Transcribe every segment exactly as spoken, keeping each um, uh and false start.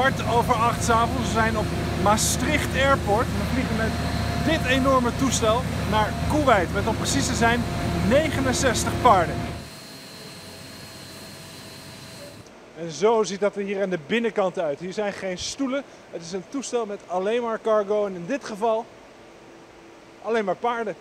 kwart over acht 's avonds. We zijn op Maastricht Airport. We vliegen met dit enorme toestel naar Kuwait. Met om precies te zijn negenenzestig paarden. En zo ziet dat er hier aan de binnenkant uit. Hier zijn geen stoelen. Het is een toestel met alleen maar cargo. En in dit geval alleen maar paarden.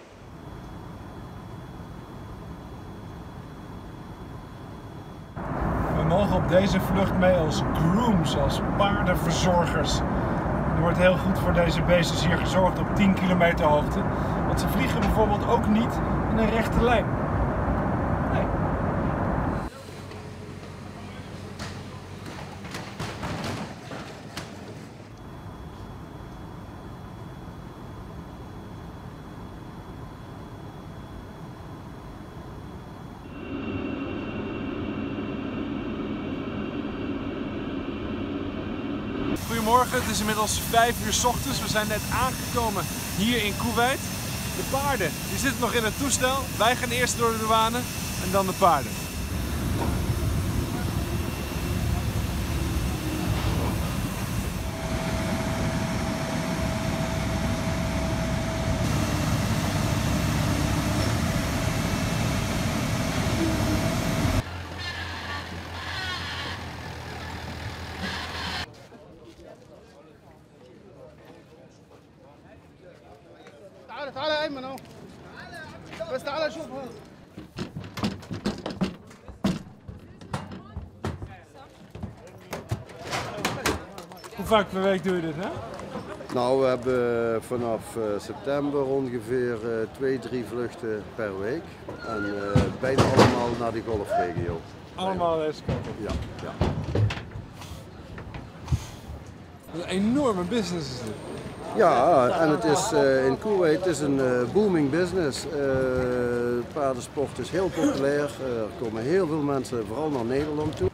We mogen op deze vlucht mee als grooms, als paardenverzorgers. Er wordt heel goed voor deze beestjes hier gezorgd op tien kilometer hoogte. Want ze vliegen bijvoorbeeld ook niet in een rechte lijn. Nee. Goedemorgen, het is inmiddels vijf uur 's ochtends. We zijn net aangekomen hier in Kuwait. De paarden die zitten nog in het toestel. Wij gaan eerst door de douane en dan de paarden. تعال تعال يا ايمن اهو بس تعال شوف هذا. Hoe vaak per week doe je dit, hè? Nou, we hebben vanaf uh, september ongeveer uh, twee, drie vluchten per week. En uh, bijna allemaal naar die golfregio. Allemaal deze kant op. Ja, ja. Een enorme business is dit. Ja, en het is uh, in Kuwait het is een uh, booming business. Uh, paardensport is heel populair. Uh, er komen heel veel mensen, vooral naar Nederland toe.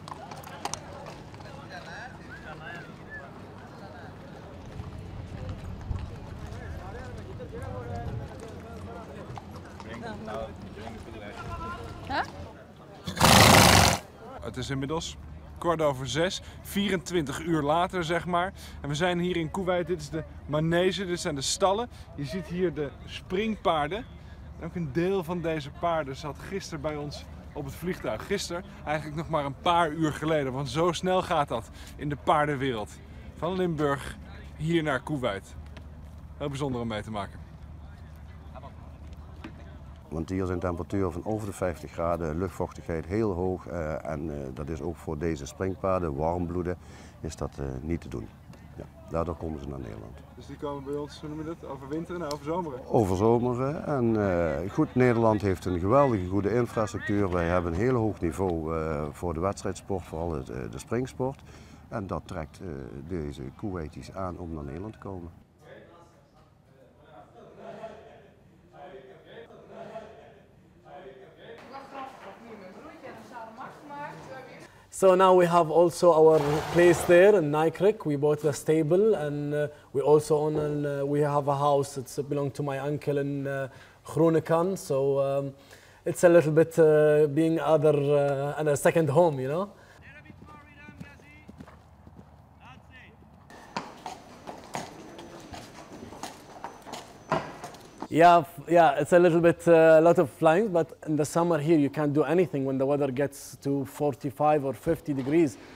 Het is inmiddels kwart over zes, vierentwintig uur later zeg maar. En we zijn hier in Kuwait, dit is de manege, dit zijn de stallen. Je ziet hier de springpaarden. En ook een deel van deze paarden zat gisteren bij ons op het vliegtuig. Gisteren, eigenlijk nog maar een paar uur geleden, want zo snel gaat dat in de paardenwereld. Van Limburg hier naar Kuwait. Heel bijzonder om mee te maken. Want hier zijn temperaturen van over de vijftig graden, luchtvochtigheid heel hoog. Uh, en uh, dat is ook voor deze springpaarden, warmbloeden, is dat uh, niet te doen. Ja, daardoor komen ze naar Nederland. Dus die komen bij ons, hoe noem je dat, overwinteren en overzomeren? Overzomeren. En uh, goed, Nederland heeft een geweldige goede infrastructuur. Wij hebben een heel hoog niveau uh, voor de wedstrijdsport, vooral het, uh, de springsport. En dat trekt uh, deze Kuwaitis aan om naar Nederland te komen. So now we have also our place there in Nijkerk. We bought the stable, and uh, we also own an, uh, we have a house. It's belong to my uncle in uh, Groningen. So um, it's a little bit uh, being other uh, and a second home, you know. Yeah, yeah, it's a little bit, a uh, lot of flying, but in the summer here you can't do anything when the weather gets to forty-five or fifty degrees.